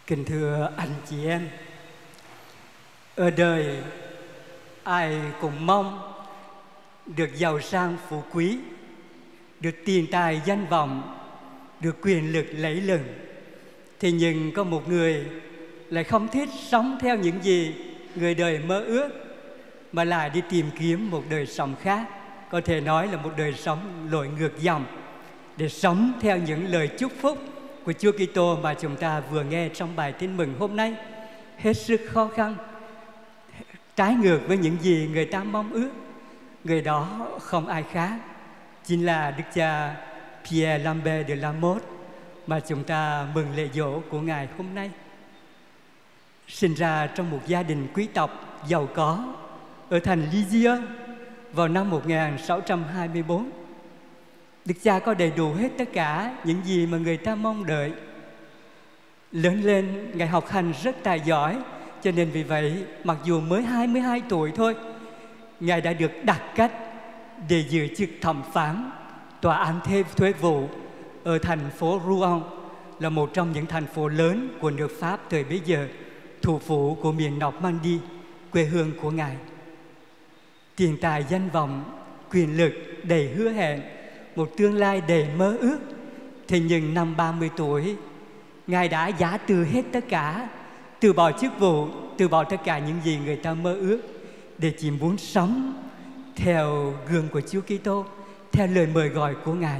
Kính thưa anh chị em, ở đời ai cũng mong được giàu sang phú quý, được tiền tài danh vọng, được quyền lực lẫy lừng. Thế nhưng có một người lại không thích sống theo những gì người đời mơ ước, mà lại đi tìm kiếm một đời sống khác, có thể nói là một đời sống lội ngược dòng, để sống theo những lời chúc phúc của Chúa Kitô mà chúng ta vừa nghe trong bài tin mừng hôm nay. Hết sức khó khăn, trái ngược với những gì người ta mong ước. Người đó không ai khác chính là Đức cha Pierre Lambert de la Mothe mà chúng ta mừng lễ dỗ của Ngài hôm nay. Sinh ra trong một gia đình quý tộc giàu có ở thành Lisieux vào năm 1624. Đức cha có đầy đủ hết tất cả những gì mà người ta mong đợi. Lớn lên, Ngài học hành rất tài giỏi, cho nên vì vậy, mặc dù mới 22 tuổi thôi, Ngài đã được đặt cách để giữ chức thẩm phán tòa án thuế vụ ở thành phố Rouen, là một trong những thành phố lớn của nước Pháp thời bấy giờ, thủ phủ của miền Normandy, quê hương của Ngài. Tiền tài danh vọng, quyền lực đầy hứa hẹn, một tương lai đầy mơ ước. Thế nhưng năm 30 tuổi, Ngài đã giã từ hết tất cả, từ bỏ chức vụ, từ bỏ tất cả những gì người ta mơ ước, để chỉ muốn sống theo gương của Chúa Kitô, theo lời mời gọi của Ngài.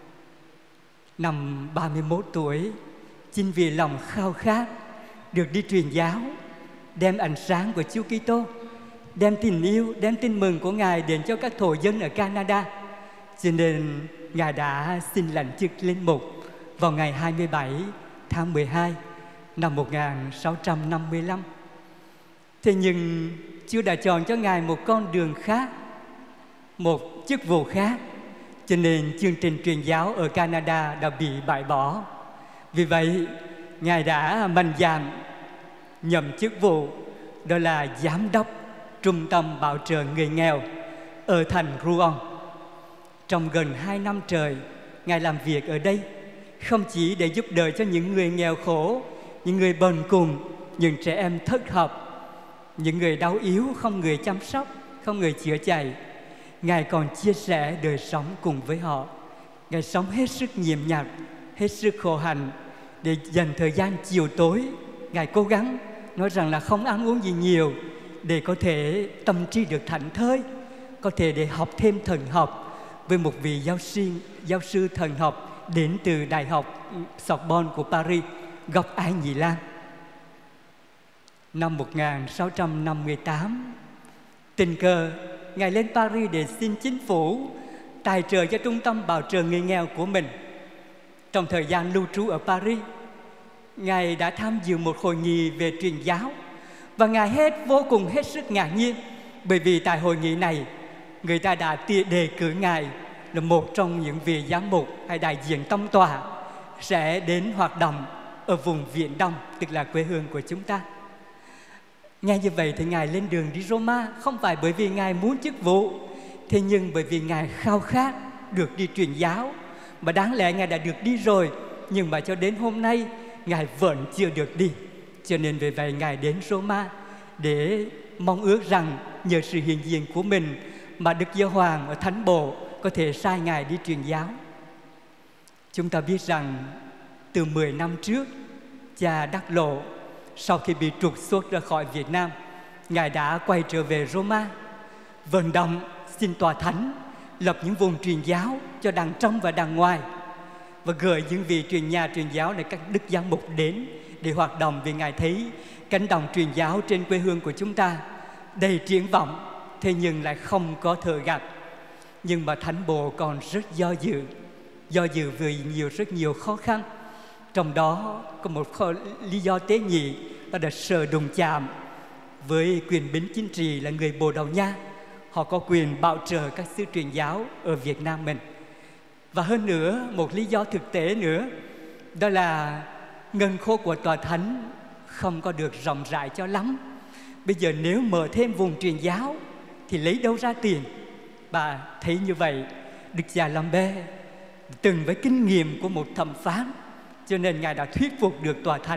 Năm 31 tuổi, chính vì lòng khao khát được đi truyền giáo, đem ánh sáng của Chúa Kitô, đem tình yêu, đem tin mừng của Ngài đến cho các thổ dân ở Canada, cho nên Ngài đã xin lãnh chức linh mục vào ngày 27 tháng 12 năm 1655. Thế nhưng Chúa đã chọn cho Ngài một con đường khác, một chức vụ khác, cho nên chương trình truyền giáo ở Canada đã bị bãi bỏ. Vì vậy, Ngài đã mạnh dạn nhậm chức vụ, đó là giám đốc trung tâm bảo trợ người nghèo ở thành Rouen. Trong gần 2 năm trời, Ngài làm việc ở đây, không chỉ để giúp đỡ cho những người nghèo khổ, những người bần cùng, những trẻ em thất học, những người đau yếu không người chăm sóc, không người chữa chạy. Ngài còn chia sẻ đời sống cùng với họ. Ngài sống hết sức nhiệm nhặt, hết sức khổ hạnh, để dành thời gian chiều tối. Ngài cố gắng nói rằng là không ăn uống gì nhiều, để có thể tâm trí được thảnh thơi, có thể để học thêm thần học với một vị giáo sư thần học đến từ Đại học Sorbonne của Paris, gốc Ái Nhĩ Lan. Năm 1658, tình cờ Ngài lên Paris để xin chính phủ tài trợ cho trung tâm bảo trợ người nghèo của mình. Trong thời gian lưu trú ở Paris, Ngài đã tham dự một hội nghị về truyền giáo, và Ngài vô cùng hết sức ngạc nhiên, bởi vì tại hội nghị này người ta đã đề cử Ngài là một trong những vị giám mục hay đại diện tông tòa sẽ đến hoạt động ở vùng Viễn Đông, tức là quê hương của chúng ta. Nghe như vậy thì Ngài lên đường đi Roma, không phải bởi vì Ngài muốn chức vụ, thế nhưng bởi vì Ngài khao khát được đi truyền giáo. Mà đáng lẽ Ngài đã được đi rồi, nhưng mà cho đến hôm nay Ngài vẫn chưa được đi. Cho nên vì vậy Ngài đến Roma để mong ước rằng nhờ sự hiện diện của mình mà Đức Giáo Hoàng ở Thánh Bộ có thể sai Ngài đi truyền giáo. Chúng ta biết rằng từ 10 năm trước, cha Đắc Lộ sau khi bị trục xuất ra khỏi Việt Nam, Ngài đã quay trở về Roma, vận động xin tòa thánh lập những vùng truyền giáo cho đằng trong và đằng ngoài, và gửi những vị truyền giáo này, các đức giám mục đến để hoạt động, vì Ngài thấy cánh đồng truyền giáo trên quê hương của chúng ta đầy triển vọng, thế nhưng lại không có thợ gặt. Nhưng mà Thánh Bộ còn rất do dự vì rất nhiều khó khăn. Trong đó có một lý do tế nhị, đó là sợ đụng chạm với quyền bính chính trị là người Bồ Đào Nha. Họ có quyền bảo trợ các sứ truyền giáo ở Việt Nam mình. Và hơn nữa, một lý do thực tế nữa, đó là ngân khố của tòa thánh không có được rộng rãi cho lắm. Bây giờ nếu mở thêm vùng truyền giáo thì lấy đâu ra tiền? Bà thấy như vậy, Đức cha Lambert từng với kinh nghiệm của một thẩm phán, cho nên Ngài đã thuyết phục được tòa thánh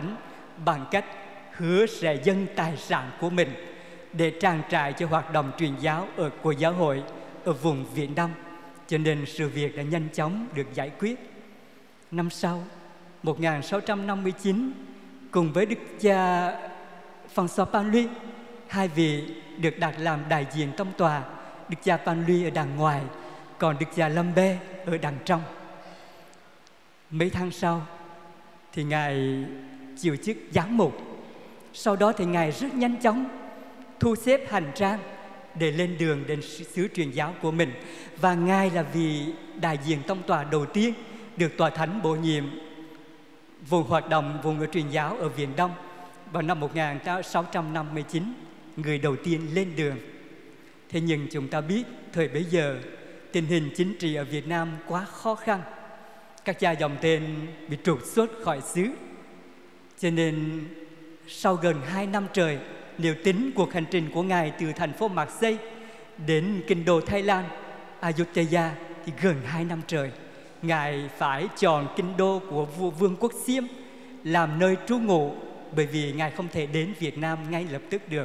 bằng cách hứa sẽ dâng tài sản của mình để trang trải cho hoạt động truyền giáo của giáo hội ở vùng Viễn Đông. Cho nên sự việc đã nhanh chóng được giải quyết. Năm sau, 1659, cùng với Đức cha François Paul, hai vị được đặt làm đại diện tông tòa, Đức cha Paul ở đằng ngoài, còn Đức cha Lambert ở đằng trong. Mấy tháng sau thì Ngài chịu chức giám mục. Sau đó thì Ngài rất nhanh chóng thu xếp hành trang để lên đường đến xứ truyền giáo của mình. Và Ngài là vị đại diện tông tòa đầu tiên được tòa thánh bổ nhiệm vùng hoạt động vùng truyền giáo ở Viễn Đông vào năm 1659, người đầu tiên lên đường. Thế nhưng chúng ta biết thời bấy giờ tình hình chính trị ở Việt Nam quá khó khăn. Các cha dòng tên bị trục xuất khỏi xứ. Cho nên sau gần 2 năm trời, nếu tính cuộc hành trình của Ngài từ thành phố Marseille đến kinh đô Thái Lan, Ayutthaya, thì gần 2 năm trời, Ngài phải chọn kinh đô của vua Vương quốc Xiêm làm nơi trú ngụ, bởi vì Ngài không thể đến Việt Nam ngay lập tức được.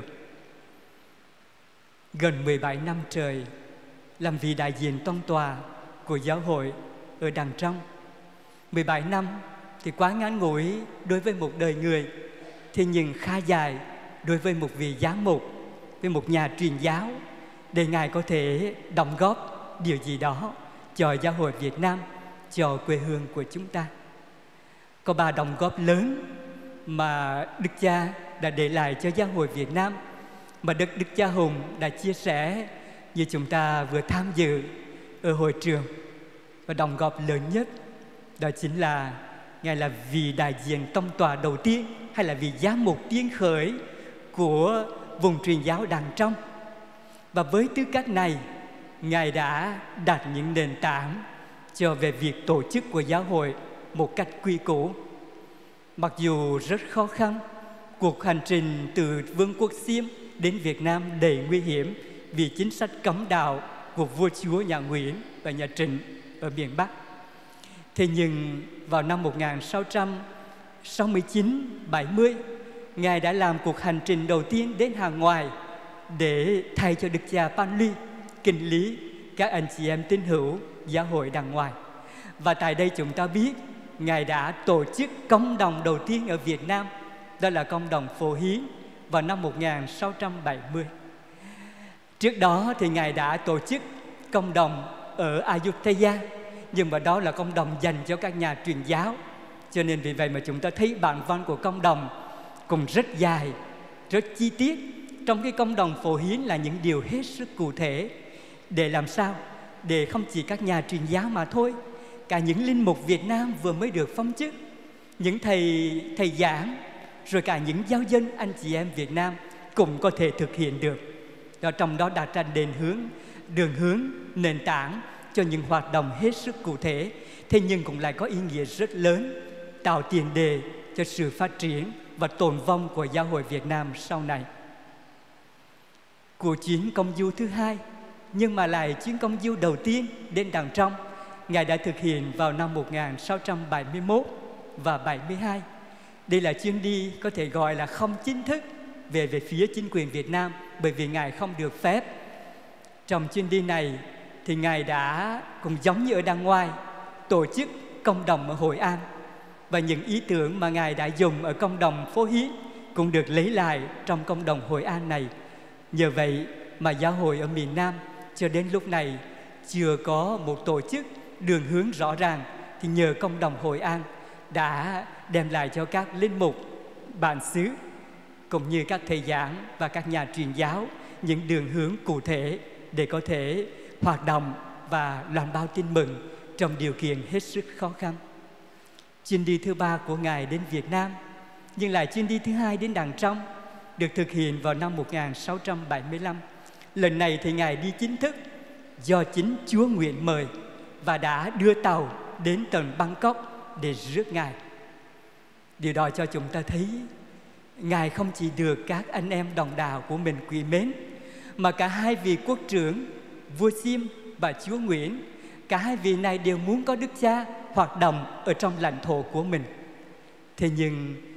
Gần 17 năm trời làm vị đại diện tông tòa của giáo hội ở đằng trong. 17 năm thì quá ngắn ngủi đối với một đời người, thế nhưng khá dài đối với một vị giám mục, với một nhà truyền giáo, để Ngài có thể đóng góp điều gì đó cho giáo hội Việt Nam, cho quê hương của chúng ta. Có 3 đóng góp lớn mà Đức Cha đã để lại cho giáo hội Việt Nam, mà Đức Cha Hùng đã chia sẻ như chúng ta vừa tham dự ở hội trường. Và đóng góp lớn nhất đó chính là Ngài là vị đại diện tông tòa đầu tiên, hay là vị giám mục tiên khởi của vùng truyền giáo đằng trong. Và với tư cách này, Ngài đã đặt những nền tảng cho về việc tổ chức của giáo hội một cách quy củ. Mặc dù rất khó khăn, cuộc hành trình từ Vương quốc Xiêm đến Việt Nam đầy nguy hiểm vì chính sách cấm đạo của vua chúa nhà Nguyễn và nhà Trịnh ở miền Bắc. Thế nhưng vào năm 1669-70, Ngài đã làm cuộc hành trình đầu tiên đến hàng ngoài để thay cho Đức cha Paul kinh lý các anh chị em tín hữu giáo hội đằng ngoài. Và tại đây chúng ta biết Ngài đã tổ chức công đồng đầu tiên ở Việt Nam, đó là công đồng Phổ Hiến vào năm 1670. Trước đó thì Ngài đã tổ chức công đồng ở Ayutthaya, nhưng mà đó là công đồng dành cho các nhà truyền giáo. Cho nên vì vậy mà chúng ta thấy bản văn của công đồng cũng rất dài, rất chi tiết. Trong cái công đồng Phổ Hiến là những điều hết sức cụ thể, để làm sao? Để không chỉ các nhà truyền giáo mà thôi, cả những linh mục Việt Nam vừa mới được phong chức, những thầy giảng, rồi cả những giáo dân anh chị em Việt Nam cũng có thể thực hiện được. Đó, trong đó đặt ra đường hướng, nền tảng cho những hoạt động hết sức cụ thể, thế nhưng cũng lại có ý nghĩa rất lớn, tạo tiền đề cho sự phát triển và tồn vong của giáo hội Việt Nam sau này. Cuộc chuyến công du thứ hai, nhưng mà lại chuyến công du đầu tiên đến đằng trong, Ngài đã thực hiện vào năm 1671 và 72. Đây là chuyến đi có thể gọi là không chính thức về phía chính quyền Việt Nam, bởi vì Ngài không được phép. Trong chuyến đi này thì Ngài đã cũng giống như ở đằng ngoài tổ chức công đồng ở Hội An, và những ý tưởng mà Ngài đã dùng ở công đồng Phổ Hiến cũng được lấy lại trong công đồng Hội An này. Nhờ vậy mà giáo hội ở miền Nam cho đến lúc này chưa có một tổ chức đường hướng rõ ràng, thì nhờ công đồng Hội An đã đem lại cho các linh mục bản xứ cũng như các thầy giảng và các nhà truyền giáo những đường hướng cụ thể để có thể hoạt động và loan báo tin mừng trong điều kiện hết sức khó khăn. Chuyến đi thứ 3 của Ngài đến Việt Nam, nhưng lại chuyến đi thứ 2 đến đằng trong, được thực hiện vào năm 1675. Lần này thì Ngài đi chính thức do chính Chúa nguyện mời và đã đưa tàu đến tận Bangkok để rước Ngài. Điều đó cho chúng ta thấy Ngài không chỉ được các anh em đồng đạo của mình quý mến, mà cả hai vị quốc trưởng, vua Xiêm và Chúa Nguyễn, cả hai vị này đều muốn có Đức Cha hoạt động ở trong lãnh thổ của mình. Thế nhưng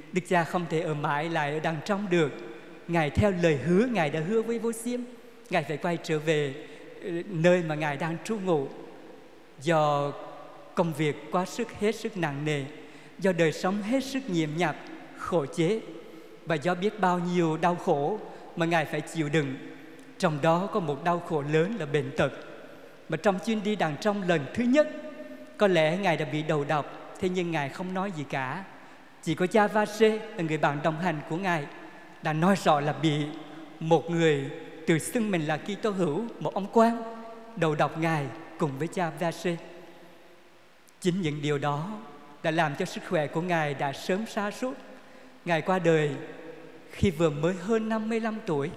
Đức Cha không thể ở mãi lại ở đằng trong được. Ngài theo lời hứa Ngài đã hứa với vua Xiêm, Ngài phải quay trở về nơi mà Ngài đang trú ngụ. Do công việc quá sức hết sức nặng nề, do đời sống hết sức nhiệm nhọc, khổ chế, và do biết bao nhiêu đau khổ mà Ngài phải chịu đựng. Trong đó có một đau khổ lớn là bệnh tật. Mà trong chuyến đi đằng trong lần thứ nhất, có lẽ Ngài đã bị đầu độc, thế nhưng Ngài không nói gì cả. Chỉ có cha Vasse là người bạn đồng hành của Ngài đã nói rõ là bị một người tự xưng mình là Kitô hữu, một ông quan, đầu độc Ngài cùng với cha Vasse. Chính những điều đó đã làm cho sức khỏe của Ngài đã sớm sa sút. Ngài qua đời khi vừa mới hơn 55 tuổi.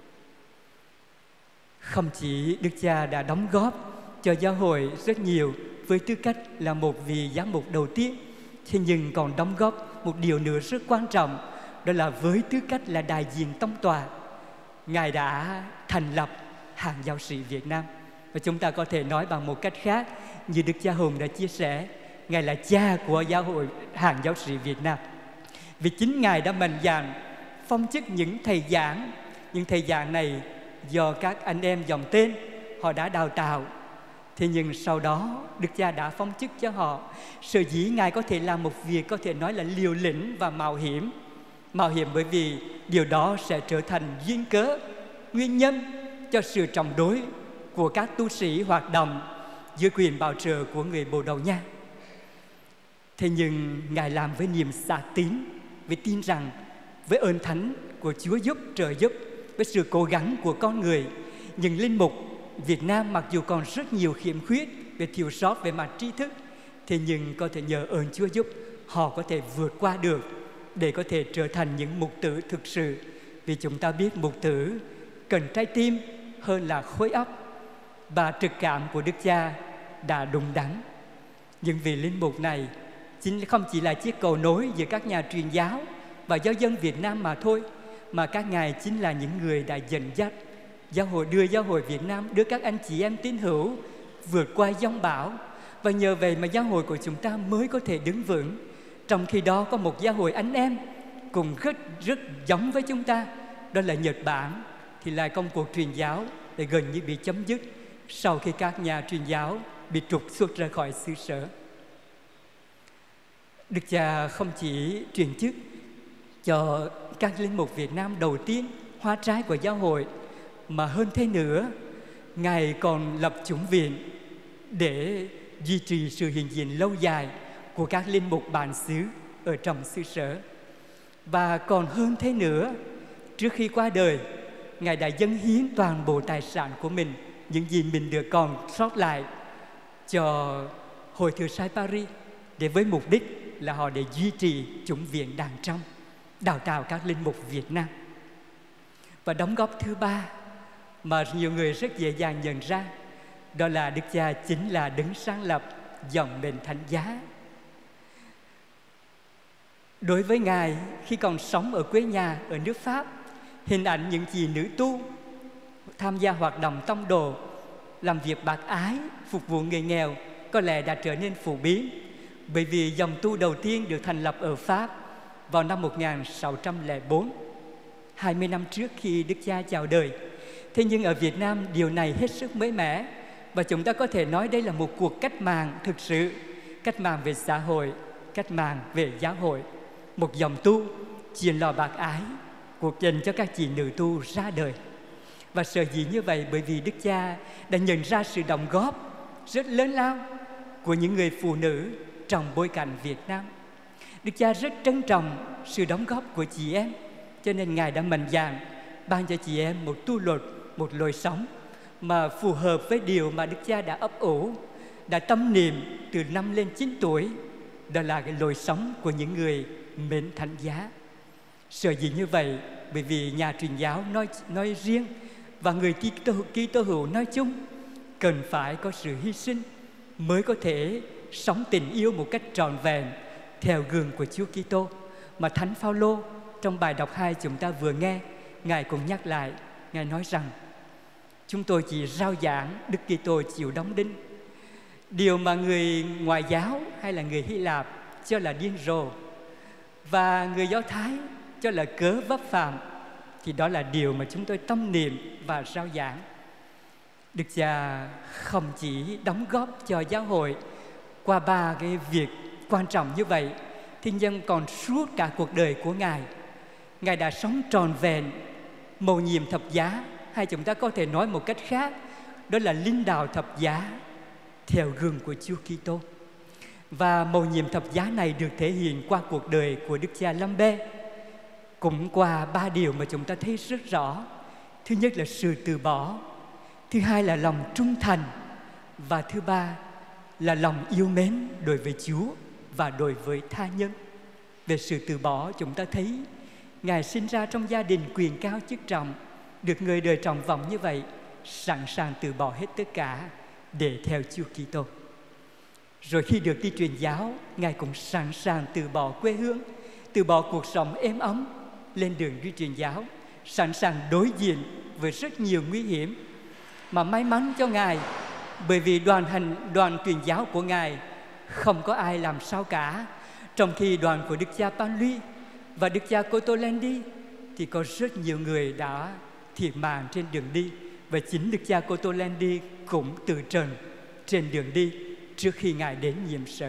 Không chỉ Đức Cha đã đóng góp cho giáo hội rất nhiều với tư cách là một vị giám mục đầu tiên, thế nhưng còn đóng góp một điều nữa rất quan trọng, đó là với tư cách là đại diện tông tòa, Ngài đã thành lập Hàng Giáo sĩ Việt Nam. Và chúng ta có thể nói bằng một cách khác, như Đức Cha Hùng đã chia sẻ, Ngài là cha của giáo hội Hàng Giáo sĩ Việt Nam. Vì chính Ngài đã mạnh dạn phong chức những thầy giảng. Những thầy giảng này do các anh em dòng tên họ đã đào tạo, thế nhưng sau đó Đức Cha đã phong chức cho họ. Sở dĩ Ngài có thể làm một việc có thể nói là liều lĩnh và mạo hiểm. Mạo hiểm bởi vì điều đó sẽ trở thành duyên cớ, nguyên nhân cho sự chống đối của các tu sĩ hoạt động dưới quyền bảo trợ của người Bồ Đào Nha. Thế nhưng Ngài làm với niềm xác tín, với tin rằng với ơn thánh của Chúa giúp, trợ giúp, với sự cố gắng của con người, những linh mục Việt Nam mặc dù còn rất nhiều khiếm khuyết về thiếu sót về mặt tri thức, thế nhưng có thể nhờ ơn Chúa giúp họ có thể vượt qua được để có thể trở thành những mục tử thực sự. Vì chúng ta biết mục tử cần trái tim hơn là khối óc, và trực cảm của Đức Cha đã đúng đắn. Những vị linh mục này không chỉ là chiếc cầu nối giữa các nhà truyền giáo và giáo dân Việt Nam mà thôi, mà các ngài chính là những người đã dẫn dắt giáo hội, đưa giáo hội Việt Nam, đưa các anh chị em tín hữu vượt qua giông bão. Và nhờ vậy mà giáo hội của chúng ta mới có thể đứng vững. Trong khi đó có một giáo hội anh em cùng rất giống với chúng ta, đó là Nhật Bản, thì là công cuộc truyền giáo để gần như bị chấm dứt sau khi các nhà truyền giáo bị trục xuất ra khỏi xứ sở. Đức Cha không chỉ truyền chức cho các linh mục Việt Nam đầu tiên, hoa trái của giáo hội, mà hơn thế nữa, Ngài còn lập chủng viện để duy trì sự hiện diện lâu dài của các linh mục bản xứ ở trong xứ sở. Và còn hơn thế nữa, trước khi qua đời, Ngài đã dâng hiến toàn bộ tài sản của mình, những gì mình được còn sót lại, cho Hội Thừa Sai Paris, để với mục đích là họ để duy trì chủng viện đàng trong, đào tạo các linh mục Việt Nam. Và đóng góp thứ ba mà nhiều người rất dễ dàng nhận ra, đó là Đức Cha chính là đứng sáng lập dòng mệnh thánh giá. Đối với Ngài, khi còn sống ở quê nhà ở nước Pháp, hình ảnh những chị nữ tu tham gia hoạt động tông đồ, làm việc bác ái, phục vụ người nghèo có lẽ đã trở nên phổ biến, bởi vì dòng tu đầu tiên được thành lập ở Pháp vào năm 1604, 20 năm trước khi Đức Cha chào đời. Thế nhưng ở Việt Nam điều này hết sức mới mẻ, và chúng ta có thể nói đây là một cuộc cách mạng thực sự, cách mạng về xã hội, cách mạng về giáo hội. Một dòng tu truyền lò bác ái cuộc dành cho các chị nữ tu ra đời. Và sở dĩ như vậy bởi vì Đức Cha đã nhận ra sự đóng góp rất lớn lao của những người phụ nữ trong bối cảnh Việt Nam. Đức Cha rất trân trọng sự đóng góp của chị em, cho nên Ngài đã mạnh dạn ban cho chị em một tu luật, một lối sống mà phù hợp với điều mà Đức Cha đã ấp ủ, đã tâm niệm từ 5 lên 9 tuổi, đó là cái lối sống của những người mến thánh giá. Sở dĩ như vậy bởi vì nhà truyền giáo nói riêng và người Kitô hữu nói chung cần phải có sự hy sinh mới có thể sống tình yêu một cách trọn vẹn theo gương của Chúa Kitô. Mà Thánh Phaolô trong bài đọc 2 chúng ta vừa nghe, Ngài cũng nhắc lại, Ngài nói rằng chúng tôi chỉ rao giảng, Đức Kitô chịu đóng đinh. Điều mà người ngoại giáo hay là người Hy Lạp cho là điên rồ, và người Do Thái cho là cớ vấp phạm, thì đó là điều mà chúng tôi tâm niệm và rao giảng. Đức Cha không chỉ đóng góp cho giáo hội qua 3 cái việc quan trọng như vậy, thì nhưng còn suốt cả cuộc đời của Ngài đã sống trọn vẹn mầu nhiệm thập giá, hay chúng ta có thể nói một cách khác, đó là linh đạo thập giá theo gương của Chúa Kitô. Và mầu nhiệm thập giá này được thể hiện qua cuộc đời của Đức Cha Lambert, cũng qua 3 điều mà chúng ta thấy rất rõ. Thứ nhất là sự từ bỏ, thứ hai là lòng trung thành, và thứ ba là lòng yêu mến đối với Chúa và đối với tha nhân. Về sự từ bỏ, chúng ta thấy Ngài sinh ra trong gia đình quyền cao chức trọng, được người đời trọng vọng như vậy, sẵn sàng từ bỏ hết tất cả để theo Chúa Kitô. Rồi khi được đi truyền giáo, Ngài cũng sẵn sàng từ bỏ quê hương, từ bỏ cuộc sống êm ấm, lên đường đi truyền giáo, sẵn sàng đối diện với rất nhiều nguy hiểm. Mà may mắn cho Ngài, bởi vì đoàn truyền giáo của Ngài không có ai làm sao cả. Trong khi đoàn của Đức cha Panluy và Đức cha Cotolendi thì có rất nhiều người đã thiệt mạng trên đường đi, và chính Đức cha Cotolendi cũng từ trần trên đường đi trước khi Ngài đến nhiệm sở.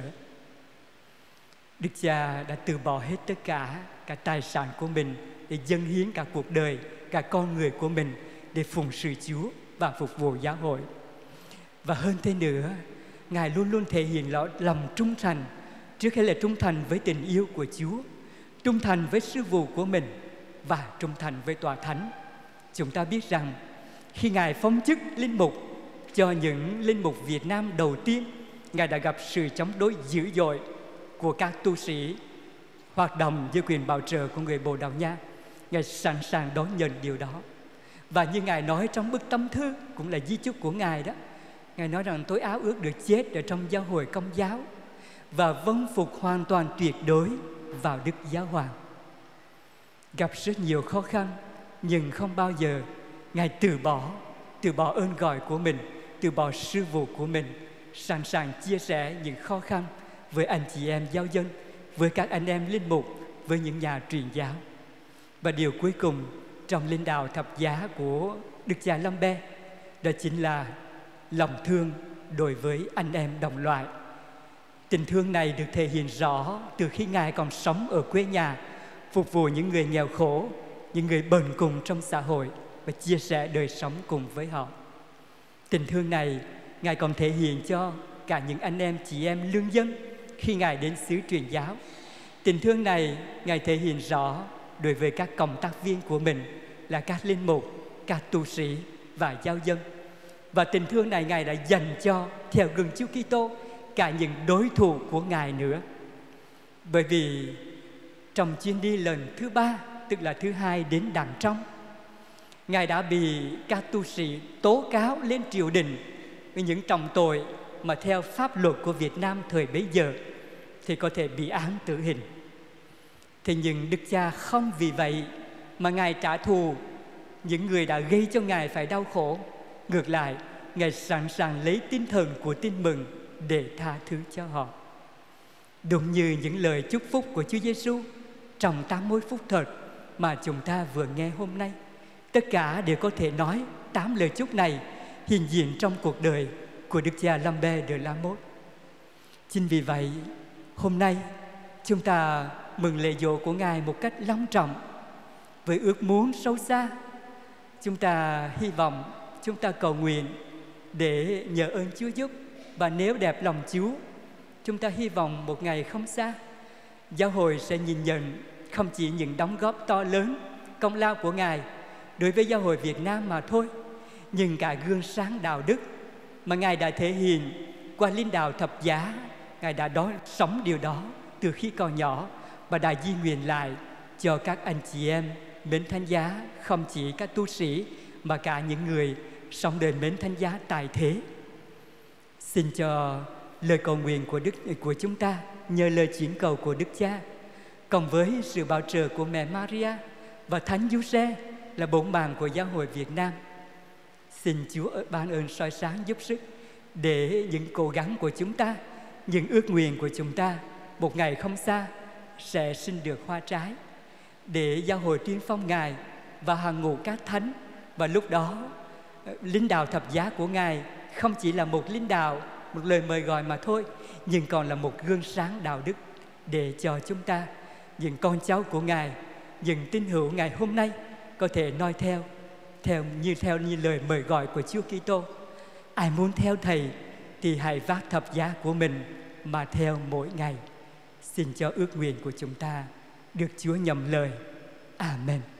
Đức cha đã từ bỏ hết tất cả tài sản của mình để dâng hiến cả cuộc đời, cả con người của mình để phụng sự Chúa và phục vụ giáo hội. Và hơn thế nữa, Ngài luôn luôn thể hiện lòng trung thành, trước hết là trung thành với tình yêu của Chúa, trung thành với sứ vụ của mình và trung thành với tòa thánh. Chúng ta biết rằng khi Ngài phong chức linh mục cho những linh mục Việt Nam đầu tiên, Ngài đã gặp sự chống đối dữ dội của các tu sĩ hoạt động dưới quyền bảo trợ của người Bồ Đào Nha. Ngài sẵn sàng đón nhận điều đó. Và như Ngài nói trong bức tâm thư, cũng là di chúc của Ngài đó, Ngài nói rằng tôi ao ước được chết ở trong giáo hội Công giáo và vâng phục hoàn toàn tuyệt đối vào Đức Giáo Hoàng. Gặp rất nhiều khó khăn, nhưng không bao giờ Ngài từ bỏ ơn gọi của mình, từ bỏ sứ vụ của mình, sẵn sàng chia sẻ những khó khăn với anh chị em giáo dân, với các anh em linh mục, với những nhà truyền giáo. Và điều cuối cùng trong linh đạo thập giá của Đức cha Lambert, đó chính là lòng thương đối với anh em đồng loại. Tình thương này được thể hiện rõ từ khi Ngài còn sống ở quê nhà, phục vụ những người nghèo khổ, những người bần cùng trong xã hội và chia sẻ đời sống cùng với họ. Tình thương này Ngài còn thể hiện cho cả những anh em chị em lương dân khi Ngài đến xứ truyền giáo. Tình thương này Ngài thể hiện rõ đối với các cộng tác viên của mình là các linh mục, các tu sĩ và giáo dân. Và tình thương này Ngài đã dành cho, theo gương Chúa Kitô, cả những đối thủ của Ngài nữa. Bởi vì trong chuyến đi lần thứ 3, tức là thứ 2 đến Đàng Trong, Ngài đã bị các tu sĩ tố cáo lên triều đình với những trọng tội mà theo pháp luật của Việt Nam thời bấy giờ thì có thể bị án tử hình. Thế nhưng Đức Cha không vì vậy mà Ngài trả thù những người đã gây cho Ngài phải đau khổ. Ngược lại, Ngài sẵn sàng lấy tinh thần của tin mừng để tha thứ cho họ. Đúng như những lời chúc phúc của Chúa Giêsu trong 80 phúc thật mà chúng ta vừa nghe hôm nay, tất cả đều có thể nói 8 lời chúc này hiện diện trong cuộc đời của Đức cha Lambert de la Mothe. Chính vì vậy, hôm nay chúng ta mừng lễ dỗ của Ngài một cách long trọng, với ước muốn sâu xa. Chúng ta hy vọng, chúng ta cầu nguyện để nhờ ơn Chúa giúp. Và nếu đẹp lòng Chúa, chúng ta hy vọng một ngày không xa, giáo hội sẽ nhìn nhận không chỉ những đóng góp to lớn, công lao của Ngài đối với giáo hội Việt Nam mà thôi, nhưng cả gương sáng đạo đức mà Ngài đã thể hiện qua linh đạo thập giá. Ngài đã sống điều đó từ khi còn nhỏ và đã di nguyện lại cho các anh chị em mến thánh giá, không chỉ các tu sĩ mà cả những người sống đời mến thánh giá tại thế. Xin cho lời cầu nguyện của chúng ta nhờ lời chuyển cầu của Đức Cha, cộng với sự bảo trợ của Mẹ Maria và Thánh Giuse là bổn bàn của giáo hội Việt Nam. Xin Chúa ban ơn soi sáng giúp sức để những cố gắng của chúng ta, những ước nguyện của chúng ta một ngày không xa sẽ sinh được hoa trái, để giáo hội tuyên phong Ngài và hàng ngũ các thánh. Và lúc đó linh đạo thập giá của Ngài không chỉ là một linh đạo, một lời mời gọi mà thôi, nhưng còn là một gương sáng đạo đức để cho chúng ta, những con cháu của Ngài, những tín hữu Ngài hôm nay có thể noi theo như lời mời gọi của Chúa Kitô. Ai muốn theo Thầy thì hãy vác thập giá của mình mà theo mỗi ngày. Xin cho ước nguyện của chúng ta được Chúa nhậm lời. Amen.